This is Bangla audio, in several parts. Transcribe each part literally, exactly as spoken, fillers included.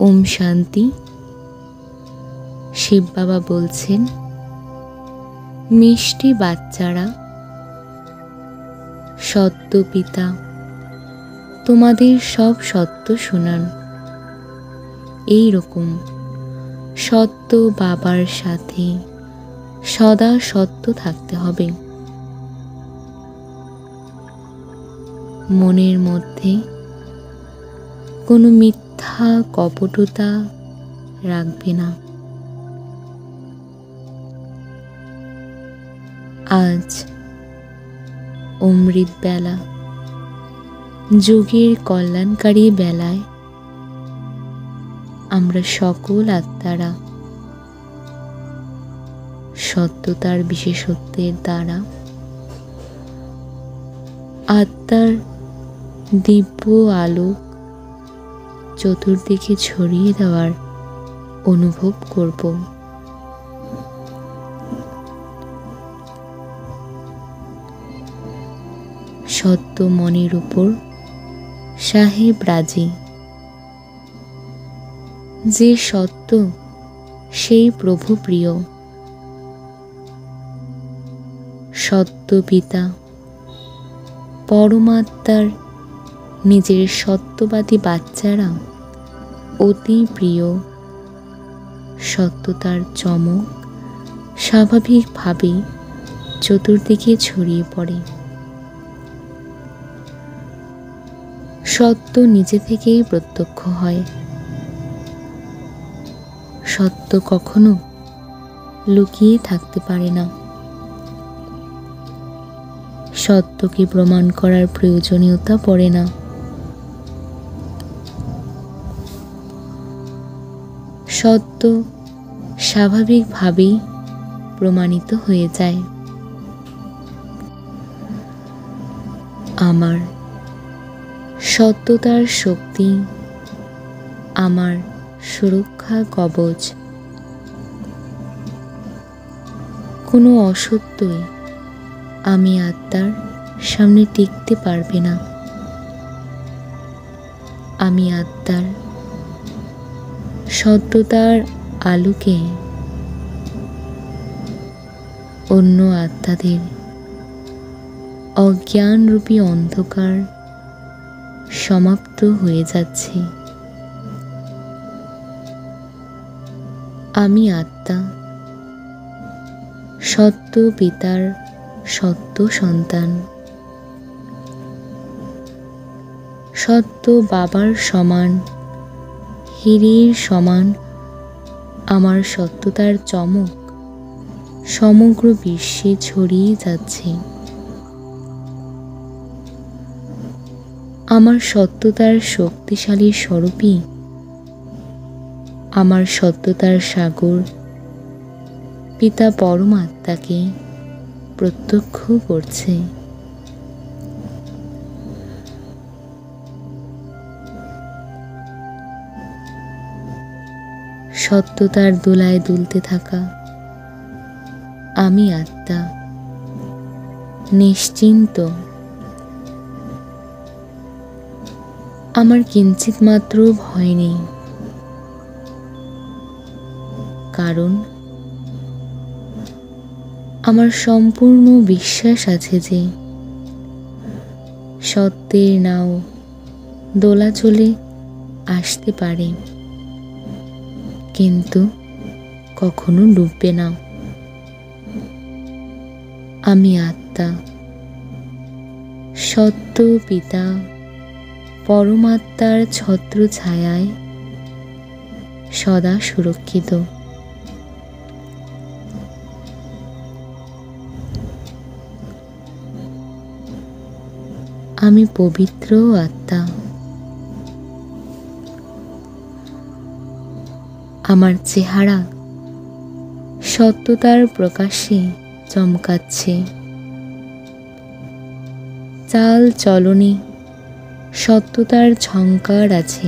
ওম শান্তি। শিব বাবা বলছেন, মিষ্টি বাচ্চারা, সত্য পিতা তোমাদের সব সত্য শোনান। এই রকম সত্য বাবার সাথে সদা সত্য থাকতে হবে। মনের মধ্যে কোনো মিথ্যা কপটতা রাখবে না। আজ অমৃত বেলা, যুগের কল্যাণকারী বেলায় আমরা সকল আত্মারা সত্যতার বিশেষত্বের দ্বারা আত্মার দিব্য আলোক চতুর্দিকে ছড়িয়ে দেওয়ার অনুভব করব। সত্য মনের উপর সাহেব রাজি। যে সত্য সেই প্রভু প্রিয়। সত্য পিতা পরমাত্মার নিজের সত্যবাদী বাচ্চারা অতি প্রিয়। সত্যতার চমক স্বাভাবিকভাবেই চতুর্দিকে ছড়িয়ে পড়ে। সত্য নিজে থেকেই প্রত্যক্ষ হয়। সত্য কখনো লুকিয়ে থাকতে পারে না। সত্যকে প্রমাণ করার প্রয়োজনীয়তা পড়ে না। সত্য স্বাভাবিকভাবেই প্রমাণিত হয়ে যায়। আমার সত্যতার শক্তি আমার সুরক্ষা কবচ। কোনো অসত্যই আমি আত্মার সামনে টিকতে পারবে না। আমি আত্মার সত্যতার আলোকে অন্য আত্মাদের অজ্ঞানরূপী অন্ধকার সমাপ্ত হয়ে যাচ্ছে। আমি আত্মা সত্য পিতার সত্য সন্তান। সত্য বাবার সমান, হীরের সমান আমার সত্যতার চমক সমগ্র বিশ্বে ছড়িয়ে যাচ্ছে। আমার সত্যতার শক্তিশালী স্বরূপই আমার সত্যতার সাগর পিতা পরমাত্মাকে প্রত্যক্ষ করছে। সত্যতার দোলায় দুলতে থাকা আমি আত্মা নিশ্চিন্ত। আমার কিঞ্চিত মাত্র ভয় নেই, কারণ আমার সম্পূর্ণ বিশ্বাস আছে যে সত্যের নাও দোলাচলে আসতে পারে, কিন্তু কখনো ডুববে না। আমি আত্মা সত্য পিতা পরমাত্মার ছত্র ছায়ায় সদা সুরক্ষিত। আমি পবিত্র আত্মা। আমার চেহারা সত্যতার প্রকাশে চমকাচ্ছে। চাল চলনে সত্যতার ঝংকার আছে।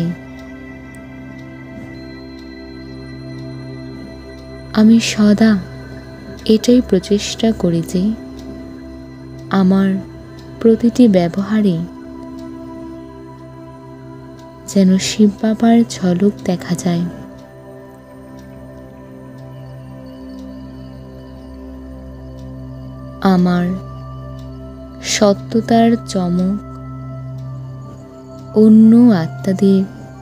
আমি সদা এটাই প্রচেষ্টা করি যে আমার প্রতিটি ব্যবহারে যেন শিব বাবার ঝলক দেখা যায়। আমার সত্যতার চমক অন্য আত্মাদের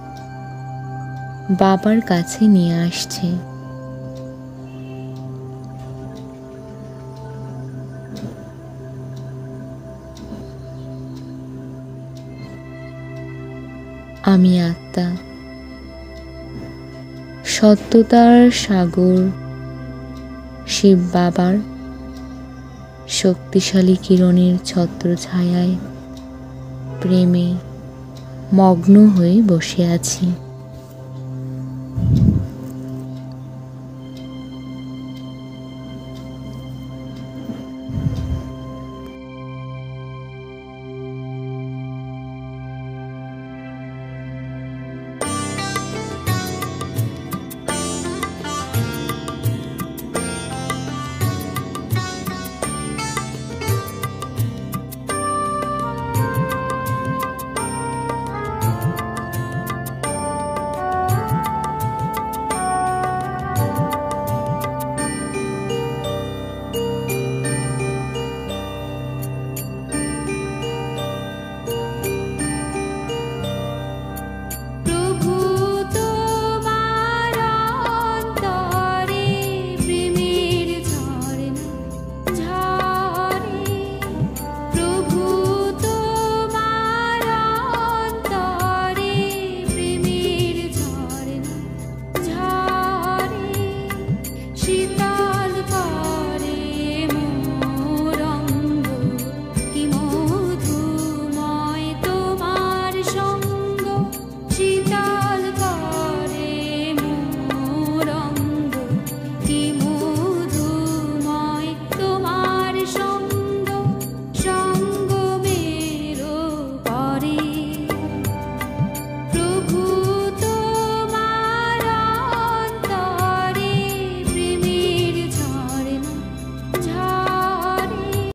বাবার কাছে নিয়ে আসছে। আমি আত্মা, সত্যতার সাগর শিব বাবার শক্তিশালী কিরণের ছত্রছায়ায় প্রেমে মগ্ন হয়ে বসে আছি।